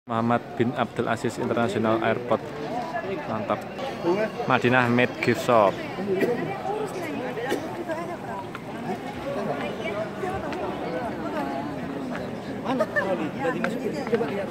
Muhammad bin Abdul Aziz International Airport. Mantap. Madinah Made Gift Shop. Mana kalau dimasukin coba lihat.